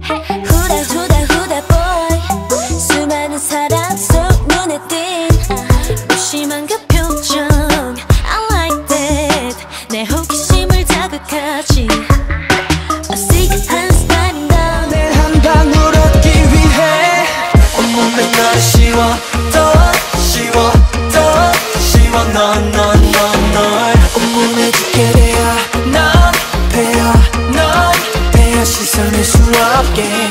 후다 후다 boy 수많은 사람 속 눈에 띈 무심한 그 표정 I like that 내 호기심을 자극하지 어색한 스타일인 넌 내 한 방울 얻기 위해 온몸에 너를 씌워 더 씌워 더 씌워 널 온몸에 두게 돼야 넌 배야 시선을 수 없게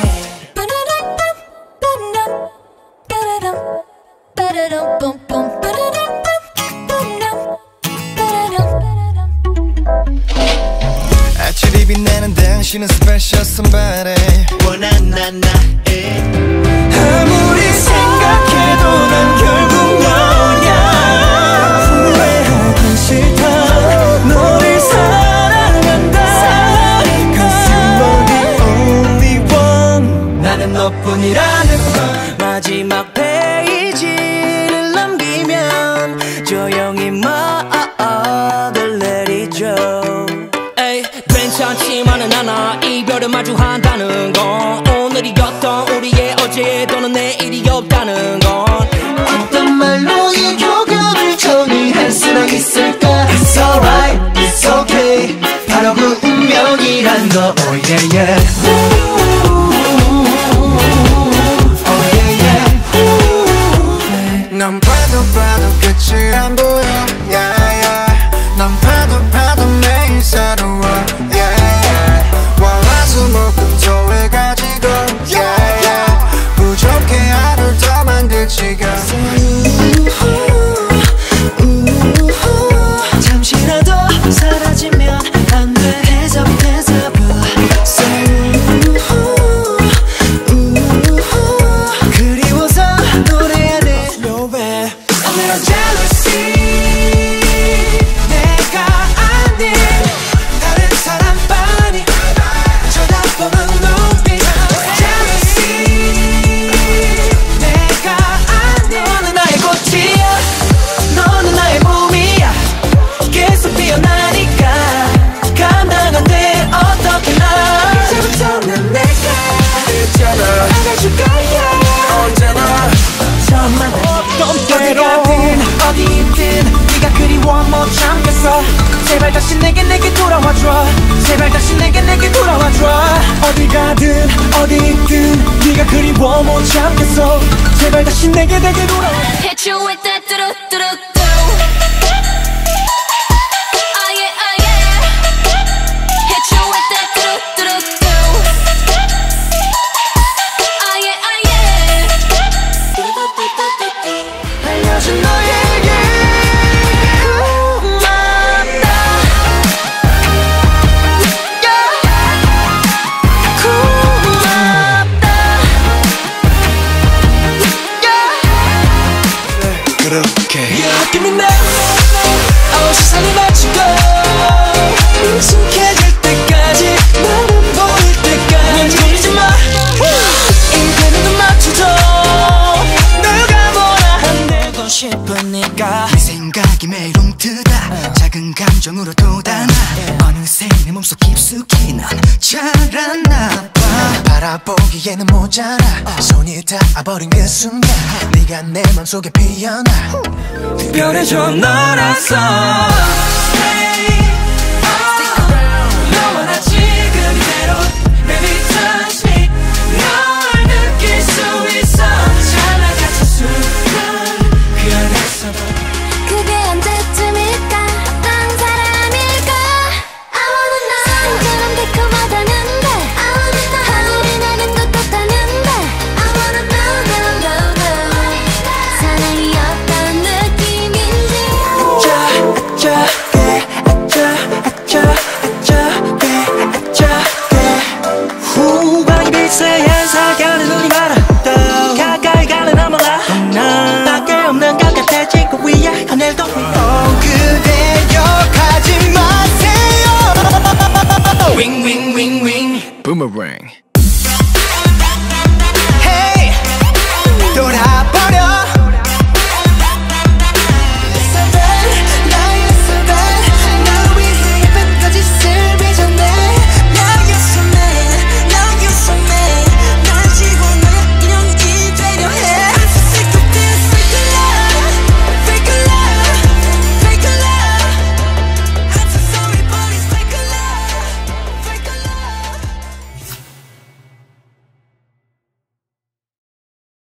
아침이 빛나는 당신은 special somebody 원한 나의 아무리 생각해도 난 결국 너야 후회하기 싫다 너를 사랑한다 Cause you're the only one 나는 너뿐이라는 걸 마지막 페이지를 넘기면 조용히 말을 내리죠 괜찮지만은 않아 이별을 마주한다는 건 오늘이었던 우리의 어제 또는 내일이 없다는 건 어떤 말로 이 교감을 정의할 수는 있을까 It's alright, it's okay 바로 그 운명이란 거 Oh yeah yeah Oh yeah yeah 넌 봐도 끝이 안 보여 Yeah yeah 넌 봐도 매일 새로워 잠시라도 사라지면 안 돼 그리워서 노래하네 No way I'm not jealousy 내가 아닌 다른 사람 빤히 쳐다보는 눈빛 Jealousy 내가 아닌 너는 나의 꽃이야 너는 나의 봄이야 계속 피어나니까 감당 안 돼 어떻게 나 이제부터는 내가 있잖아 안아줄 거야 언제나 처음만 어떤 때로 어디 있든 네가 그리워 못 참겠어 제발 다시 내게 돌아와줘 제발 다시 내게 돌아와줘 어디 가든 어디 있든 네가 그리워 못 참겠어 제발 다시 내게 돌아와 Hit you with that 뚜루뚜루 알려준 너에게 고맙다 고맙다 그렇게 Yeah, give me now 세상이 마치고 익숙해질 때까지 나는 보일 때까지 걸리지 마 이대로 눈 맞춰줘 싶으니까 네 생각이 매일 웅트다 작은 감정으로 돋아나 어느새 내 몸속 깊숙이 넌 자라나봐 바라보기에는 모자라 손이 닿아버린 그 순간 네가 내 맘속에 피어나 특별해져 너라서